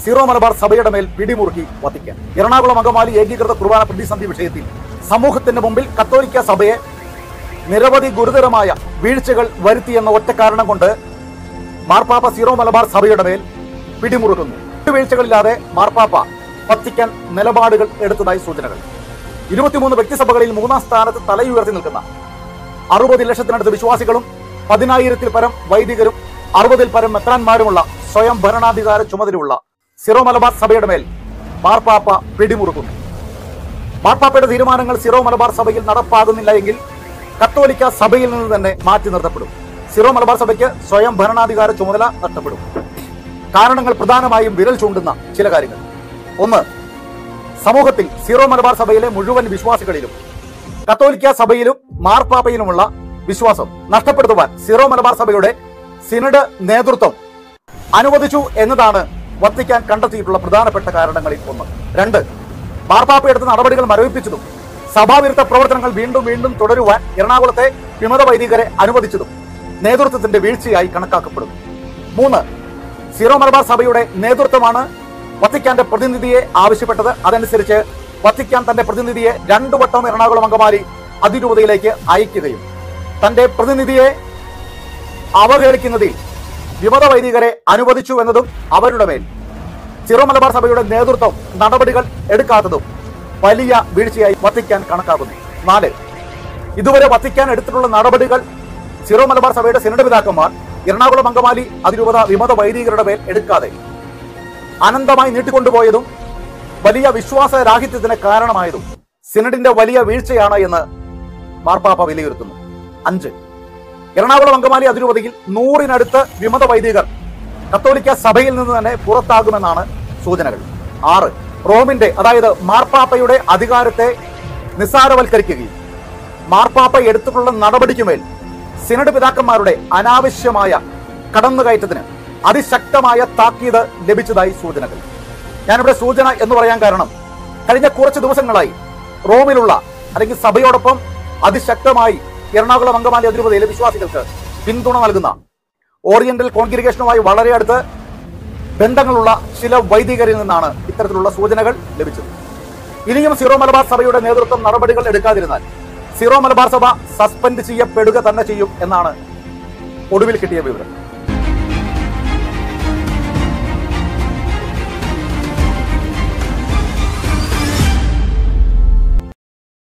Zero Malabar സഭയുടെ മേൽ പിടിമുറുക്കി Vatican. Ernakulam Angamaly ഏകീകൃത കുർബാന പ്രതിസന്ധി വിഷയത്തിൽ സമൂഹത്തിന്റെ മുമ്പിൽ കത്തോലിക്ക സഭയെ നിരവധി ഗുരുതരമായ വീഴ്ചകൾ വരുത്തിയെന്ന ഒറ്റ കാരണം കൊണ്ട് മാർപ്പാപ്പ സീറോ മലബാർ സഭയുടെ മേൽ പിടിമുറുക്കുന്നു. വീഴ്ചകളില്ലാതെ മാർപ്പാപ്പ വത്തിക്കാൻ നിലപാടുകൾ എടുത്തതായി സൂചനകൾ. 23 വ്യക്തിസഭകളിൽ 3-ാം സ്ഥാനത്ത് തലയുയർത്തി നിൽക്കുന്ന 60 ലക്ഷത്തിനടുത്ത് വിശ്വാസികളും 10,000-ൽ പരം വൈദികരും 60-ൽ പരം മെത്രാന്മാരുമുള്ള സ്വയം ഭരണാധികാര ചുമതലയുള്ള സീറോ മലബാർ സഭയുടെ മേൽ മാർപ്പാപ്പ പിടിമുറുക്കുന്നു. മാർപ്പാപ്പയുടെ തീരുമാനങ്ങൾ സീറോ മലബാർ സഭയിൽ നടപ്പാകുന്നില്ല എങ്കിൽ കത്തോലിക്ക സഭയിൽ നിന്ന് തന്നെ മാറ്റി നിർത്തപ്പെടും. സീറോ മലബാർ സഭയ്ക്ക് സ്വയം ഭരണാധികാര ചുമതല നഷ്ടപ്പെടും. കാരണങ്ങൾ പ്രധാനമായും വിരൽ ചൂണ്ടുന്ന ചില കാര്യങ്ങൾ. ഒന്ന്, സമൂഹത്തിൽ സീറോ മലബാർ സഭയിലെ മുഴുവൻ വിശ്വാസികളിലും കത്തോലിക്ക സഭയിലും മാർപ്പാപ്പയിലുമുള്ള വിശ്വാസം നഷ്ടപ്പെടുത്തുവാൻ സീറോ മലബാർ സഭയുടെ സിനഡ് നേതൃത്വം അനുവദിച്ചു എന്നതാണ് വത്തിക്കാൻ കണ്ടെത്തിയിട്ടുള്ള പ്രധാനപ്പെട്ട കാരണങ്ങളിൽ ഒന്ന്. 2, മാർപ്പാപ്പ എടുത്ത നടപടികൾ മരവിപ്പിച്ചതും സഭാവിരുദ്ധ പ്രവർത്തനങ്ങൾ വീണ്ടും വീണ്ടും തുടരുവാൻ എറണാകുളത്തെ വിമത വൈദികരെ അനുവദിച്ചതും നേതൃത്വത്തിന്റെ വീഴ്ചയായി കണക്കാക്കപ്പെടുന്നു. 3, സീറോ മലബാർ സഭയുടെ നേതൃത്വമാണ് വത്തിക്കാന്റെ പ്രതിനിധിയെ ആവശ്യപ്പെട്ടത്. അതനുസരിച്ച് വത്തിക്കാൻ തന്റെ പ്രതിനിധിയെ 2 വട്ടം എറണാകുളം അങ്കമാലി അതിരൂപതയിലേക്ക് അയക്കുകയും തന്റെ പ്രതിനിധിയെ അവഹേളിക്കുന്നതിൽ വിമത വൈദികരെ അനുവദിച്ചു എന്നതും അവരുടെ മേൽ സീറോ മലബാർ സഭയുടെ നേതൃത്വം നടപടികൾ എടുക്കാത്തതും വലിയ വീഴ്ചയായി വത്തിക്കാൻ കണക്കാക്കുന്നു. 4, ഇതുവരെ വത്തിക്കാൻ എടുത്തിട്ടുള്ള നടപടികൾ സീറോ മലബാർ സഭയുടെ സിനഡ് പിതാക്കന്മാർ എറണാകുളം അങ്കമാലി അതിരൂപത വിമത വൈദികരുടെ മേൽ എടുക്കാതെ അനന്തമായി നീട്ടിക്കൊണ്ടുപോയതും വലിയ വിശ്വാസരാഹിത്യത്തിന് കാരണമായതും സിനഡിന്റെ വലിയ വീഴ്ചയാണ് എന്ന് മാർപ്പാപ്പ വിലയിരുത്തുന്നു. 5, എറണാകുളം അങ്കമാലി അതിരൂപതയിൽ 100-നടുത്ത് വിമത വൈദികർ കത്തോലിക്ക സഭയിൽ നിന്ന് തന്നെ പുറത്താകുമെന്നാണ് സൂചനകൾ. 6, റോമിന്റെ അതായത് മാർപ്പാപ്പയുടെ അധികാരത്തെ നിസ്സാരവൽക്കരിക്കുകയും മാർപ്പാപ്പ എടുത്തിട്ടുള്ള നടപടിക്കുമേൽ സിനഡ് പിതാക്കന്മാരുടെ അനാവശ്യമായ കടന്നുകയറ്റത്തിന് അതിശക്തമായ താക്കീത് ലഭിച്ചതായി സൂചനകൾ. ഞാനിവിടെ സൂചന എന്ന് പറയാൻ കാരണം കഴിഞ്ഞ കുറച്ച് ദിവസങ്ങളായി റോമിലുള്ള അല്ലെങ്കിൽ സഭയോടൊപ്പം അതിശക്തമായി എറണാകുളം അങ്കമാലി അതിരൂപതയിലെ വിശ്വാസികൾക്ക് പിന്തുണ നൽകുന്ന ഓറിയന്റൽ കോൺഗ്രിഗേഷനുമായി വളരെ അടുത്ത് ബന്ധങ്ങളുള്ള ചില വൈദികരിൽ നിന്നാണ് ഇത്തരത്തിലുള്ള സൂചനകൾ ലഭിച്ചത്. ഇനിയും സീറോ മലബാർ സഭയുടെ നേതൃത്വം നടപടികൾ എടുക്കാതിരുന്നാൽ സീറോ മലബാർ സഭ സസ്പെൻഡ് ചെയ്യപ്പെടുക തന്നെ ചെയ്യും എന്നാണ് ഒടുവിൽ കിട്ടിയ വിവരം.